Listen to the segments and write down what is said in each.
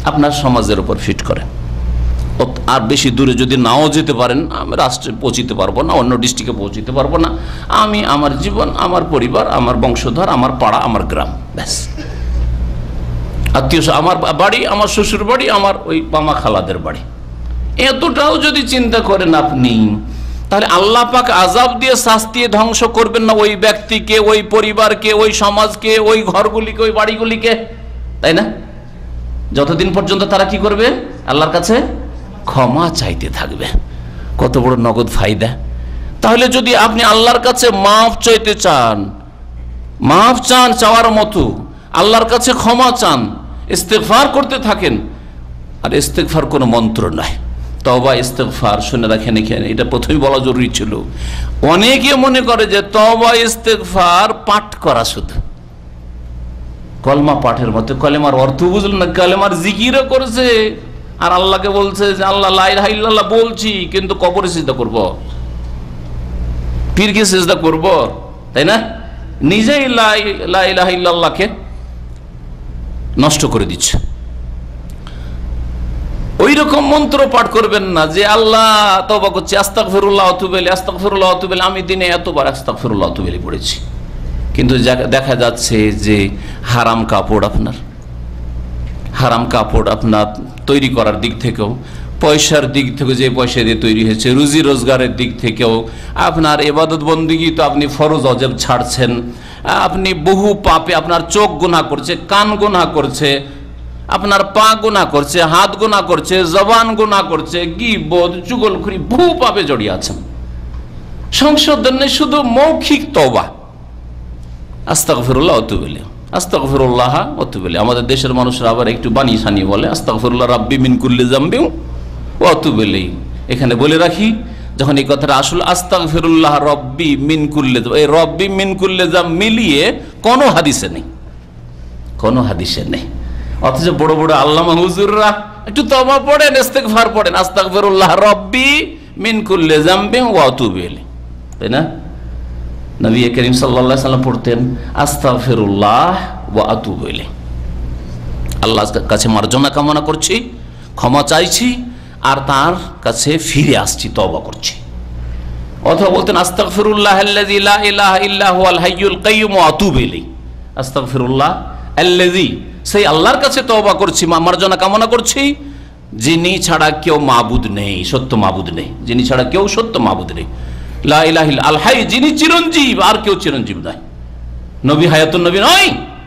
আপনার সমাজের উপর ফিট করেন। আর বেশি দূরে যদি নাও যেতে পারেন, আমি রাষ্ট্রে পৌঁছিতে পারবো না, অন্য ডিস্ট্রিক্টে পৌঁছিতে পারবো না, আমি আমার জীবন, আমার পরিবার, আমার বংশধর, আমার পাড়া, আমার গ্রাম, ব্যাস। আত্মীয়, আমার বাড়ি, আমার শ্বশুর বাড়ি, আমার ওই মামা খালাদের বাড়ি, এতটাও যদি চিন্তা করেন আপনি, তাহলে আল্লাহ পাক আযাব দিয়ে শাস্তি ধ্বংস করবেন না ওই ব্যক্তিকে, ওই পরিবারকে, ওই সমাজকে, ওই ঘরগুলিকে, ওই বাড়িগুলিকে, তাই না? যতদিন পর্যন্ত তারা কি করবে? আল্লাহর কাছে ক্ষমা চাইতে থাকবে। কত বড় নগদ ফায়দা। তাহলে যদি আপনি আল্লাহর কাছে মাফ চাইতে চান, মাফ চান চাওয়ার মতো, আল্লাহর কাছে ক্ষমা চান, ইস্তেগফার করতে থাকেন। আর ইস্তেগফার কোনো মন্ত্র নয়, তওবা ইস্তেগফার। শুনে রাখেন, এখানে এটা প্রথমেই বলা জরুরি ছিল। অনেকে মনে করে যে তওবা ইস্তেগফার পাঠ করা শুধু, কলমা পাঠের মতো। কলেমার অর্থ বুঝল না, কলেমার জিকিরও করছে আর আল্লাহকে বলছে যে আল্লাহ লা ইলাহা ইল্লাল্লাহ বলছি, কিন্তু কবরে সিজদা করব, পীরকে সিজদা করব, তাই না? নিজেই লা ইলাহা ইল্লাল্লাহকে নষ্ট করে দিচ্ছে। ওই রকম মন্ত্র পাঠ করবেন না যে আল্লাহ তওবা করছি, আস্তাগফিরুল্লাহ ওয়া আতুবু ইলাইহি, আস্তাগফিরুল্লাহ ওয়া আতুবু ইলাইহি, আমি দিনে এতবার আস্তাগফিরুল্লাহ ওয়া আতুবু ইলাইহি পড়েছি। কিন্তু দেখা যাচ্ছে যে হারাম কাপড় আপনার তৈরি করার দিক থেকেও, পয়সার দিক থেকে, যে পয়সা দিয়ে তৈরি হয়েছে, রুজি রোজগারের দিক থেকেও, আপনার ইবাদত বন্দেগী তো আপনি ফরজ ওয়াজিব ছাড়ছেন, আপনি বহু পাপে, আপনার চোখ গুনাহ করছে, কান গুনাহ করছে, আপনার পা গুনাহ করছে, হাত গুনাহ করছে, জবান গুনাহ করছে, গীবত, চুগলখড়ি, বহু পাপে জড়িয়ে আছেন। সংশোধন নেই, শুধু মৌখিক তওবা, আস্তাগফিরুল্লাহ ওয়া আতুবু ইলাইহি, আস্তাগফিরুল্লাহ ওয়া আতুবু ইলাইহি। আমাদের দেশের মানুষরা আবার একটু বানিয়ে সানিয়ে বলে আস্তাগফিরুল্লাহ রাব্বি মিন কুল্লি যামবি ওয়া আতুবু ইলাইহি। এখানে বলে রাখি, যখন এই কথাটা আসল আস্তাগফিরুল্লাহ রাব্বি মিন কুল্লি, এই রাব্বি মিন কুল্লি যাম মিলিয়ে কোনো হাদিসে নেই, কোনো হাদিসে নেই। অথচ বড় বড় আল্লামা হুজুররা একটু তওবা পড়েন, ইস্তেগফার পড়েন, আস্তাগফিরুল্লাহ রাব্বি মিন কুল্লি যামবি ওয়া আতুবু ইলাইহি, তাই না? নবী করিম সাল্লাল্লাহু আলাইহি সাল্লাম পড়তেন আস্তাগফিরুল্লাহ ওয়া আতুবু ইলাইহি, আল্লাহর কাছে মার্জনা কামনা করছি, ক্ষমা চাইছি, আর তার কাছে ফিরে আসছি, তওবা করছি। অথবা বলতেন আস্তাগফিরুল্লাহ আল্লাযী লা ইলাহা ইল্লা হুয়াল হাইয়ুল কাইয়্যুম ওয়া আতুবু ইলাইহি, আস্তাগফিরুল্লাহ আল্লাযী, সেই আল্লাহর কাছে তওবা করছি, মার্জনা কামনা করছি, যিনি ছাড়া কেউ মাবুদ নেই, সত্য মাবুদ নেই, যিনি ছাড়া কেউ সত্য মাবুদ নেই, লা ইলাহা ইল্লা আল হাই, যিনি চিরঞ্জীব, আর কেউ চিরঞ্জীব নয়, নবী হায়াতুন নবী নয়,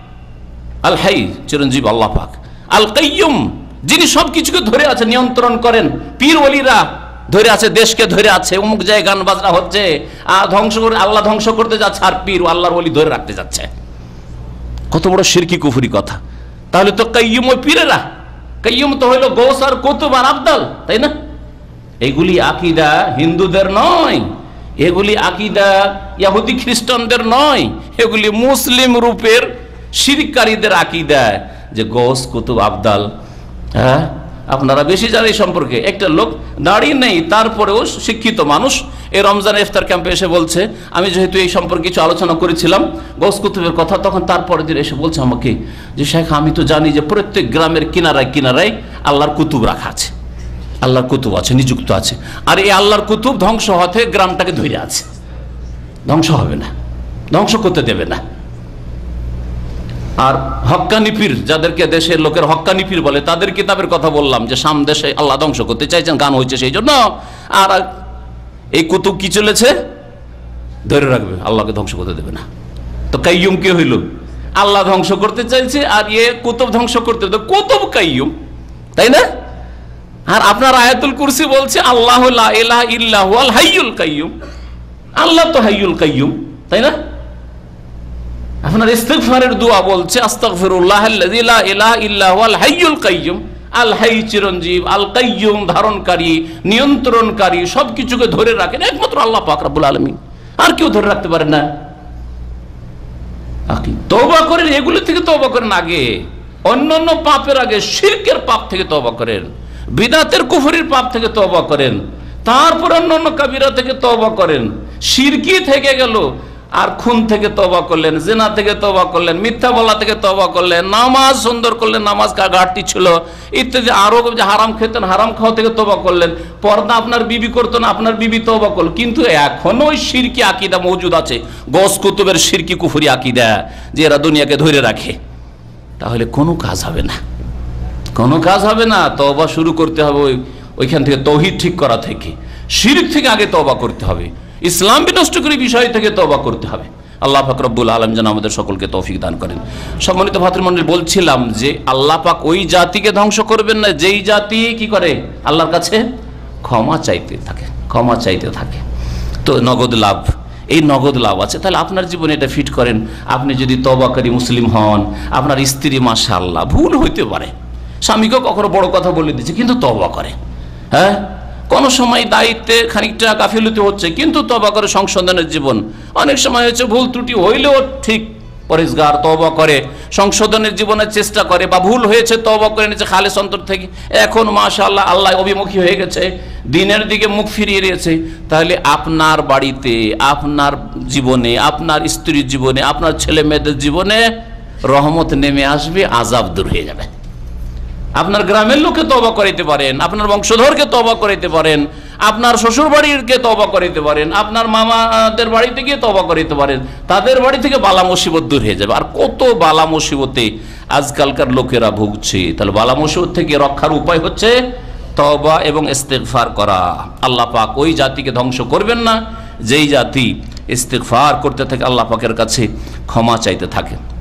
আল হাই চিরঞ্জীব আল্লাহ পাক, আল কাইয়্যুম যিনি সবকিছুকে ধরে আছে, নিয়ন্ত্রণ করেন। পীর ওলিরা ধরে আছে, দেশকে ধরে আছে, অমুক জায়গায় গান বাজনা হচ্ছে, ধ্বংস করে, আল্লাহ ধ্বংস করতে যাচ্ছে, আর পীর আল্লাহর ওলি ধরে রাখতে যাচ্ছে। কত বড় শিরকি কুফরি কথা। তাহলে তো কাইয়্যুম ওই পীরেরা, কাইয়্যুম তো হইল গৌস আর কুতুব আর আবদাল, তাই না? এগুলি আকীদা হিন্দুদের নয়, এগুলি আকীদা ইহুদি খ্রিস্টানদের নয়, এগুলি মুসলিম রূপের শিরককারীদের আকীদা, যে গৌস কুতুব আবদাল। হ্যাঁ, আপনারা বেশি জানেন এই সম্পর্কে। একটা লোক দাঁড়িয়ে নেই, তারপরেও শিক্ষিত মানুষ, এই রমজান ইফতার ক্যাম্পে এসে বলছে, আমি যেহেতু এই সম্পর্কে কিছু আলোচনা করেছিলাম গৌস কুতুবের কথা, তখন তারপরের দিন এসে বলছে আমাকে যে শেখ, আমি তো জানি যে প্রত্যেক গ্রামের কিনারায় কিনারায় আল্লাহর কুতুব রাখা আছে, আল্লাহর কুতুব আছে, নিযুক্ত আছে, আর এই আল্লাহর কুতুব ধ্বংস হতে গ্রামটাকে ধরে আছে, ধ্বংস হবে না, ধ্বংস করতে দেবে না। আর হক্কানি পীর, যাদেরকে দেশের লোকের হক্কানি পীর বলে, তাদের কিতাবের কথা বললাম যে সাম দেশে আল্লাহ ধ্বংস করতে চাইছেন, গান হয়েছে সেই জন্য। আর এই কুতুব কি চলেছে, ধরে রাখবে, আল্লাহকে ধ্বংস করতে দেবে না। তো কাইয়ুম কি হইল? আল্লাহ ধ্বংস করতে চাইছে, আর কুতুব ধ্বংস করতে, কুতুব কাইয়ুম, তাই না? আর আপনার আয়াতুল কুরসি বলছে আল্লাহ লা ইলাহা ইল্লা হুয়াল হাইয়ুল কাইয়্যুম, আল্লাহ তো হাইয়ুল কাইয়্যুম, তাই না? আপনার ইস্তিগফারের দোয়া বলছে আস্তাগফিরুল্লাহ আল্লাযী লা ইলাহা ইল্লা হুয়াল হাইয়ুল কাইয়্যুম, আল হাই চিরঞ্জীব, আল কাইয়্যুম ধারণকারী, নিয়ন্ত্রণকারী, সবকিছুকে ধরে রাখেন একমাত্র আল্লাহ পাক রব্বুল আলামিন, আর কেউ ধরে রাখতে পারে না। তওবা করেন, এগুলো থেকে তওবা করেন আগে, অন্যান্য পাপের আগে শিরকের পাপ থেকে তওবা করেন, বিদআতের কুফরির পাপ থেকে তওবা করেন, তারপর অন্যান্য কাবিরা থেকে তওবা করেন। শিরকি থেকে গেল, আর খুন থেকে তওবা করলেন, জিনা থেকে তওবা করলেন, মিথ্যা বলা থেকে তওবা করলেন, নামাজ সুন্দর করলেন, নামাজ ঘাটতি ছিল ইত্যাদি, আরো যে হারাম খেতেন হারাম খাওয়া থেকে তওবা করলেন, পর্দা আপনার বিবি করতো না আপনার বিবি তওবা করল, কিন্তু এখনো ওই শিরকি আকীদা মওজুদ আছে, গস কুতুবের শিরকি কুফরি আকীদা, যে এরা দুনিয়াকে ধরে রাখে, তাহলে কোনো কাজ হবে না, কোনো কাজ হবে না। তওবা শুরু করতে হবে ওইখান থেকে, তৌহিদ ঠিক করা থেকে, শিরক থেকে আগে তওবা করতে হবে, ইসলাম বিনষ্টকারী বিষয় থেকে তওবা করতে হবে। আল্লাহ পাক রব্বুল আলামিন যেন আমাদের সকলকে তৌফিক দান করেন। সম্মানিত ভাতৃমণ্ডলী, বলছিলাম যে আল্লাহ পাক ওই জাতিকে ধ্বংস করবেন না যেই জাতি কি করে আল্লাহর কাছে ক্ষমা চাইতে থাকে, ক্ষমা চাইতে থাকে। তো নগদ লাভ, এই নগদ লাভ আছে। তাহলে আপনার জীবনে এটা ফিট করেন। আপনি যদি তওবাকারী মুসলিম হন, আপনার স্ত্রী মাশাআল্লাহ ভুল হইতে পারে, স্বামীকেও কখনো বড় কথা বলে দিচ্ছে কিন্তু তওবা করে, হ্যাঁ, কোনো সময় দায়িত্বে খানিকটা গাফিলতি হচ্ছে কিন্তু তওবা করে সংশোধনের জীবন। অনেক সময় হচ্ছে ভুল ত্রুটি হইলেও ঠিক পরেজগার, তওবা করে সংশোধনের জীবনের চেষ্টা করে, বা ভুল হয়েছে তওবা করে নিয়েছে খালেস অন্তর থেকে, এখন মাশাআল্লাহ আল্লাহ অভিমুখী হয়ে গেছে, দিনের দিকে মুখ ফিরিয়ে দিয়েছে। তাহলে আপনার বাড়িতে, আপনার জীবনে, আপনার স্ত্রীর জীবনে, আপনার ছেলে মেয়েদের জীবনে রহমত নেমে আসবে, আযাব দূর হয়ে যাবে। আপনার গ্রামের লোককে তওবা করাইতে পারেন, আপনার বংশধরকে তওবা করাইতে পারেন, আপনার শ্বশুর বাড়িকে তওবা করাইতে পারেন, আপনার মামাদের বাড়িতে গিয়ে তওবা করাইতে পারেন, তাদের বাড়ি থেকে বালা মুসিবত দূর হয়ে যাবে। আর কত বালা মুসিবতে আজকালকার লোকেরা ভুগছে। তাহলে বালা মুসিবত থেকে রক্ষার উপায় হচ্ছে তওবা এবং ইস্তিগফার করা। আল্লাহ পাক ওই জাতিকে ধ্বংস করবেন না যেই জাতি ইস্তিগফার করতে থাকে, আল্লাহ পাকের কাছে ক্ষমা চাইতে থাকে।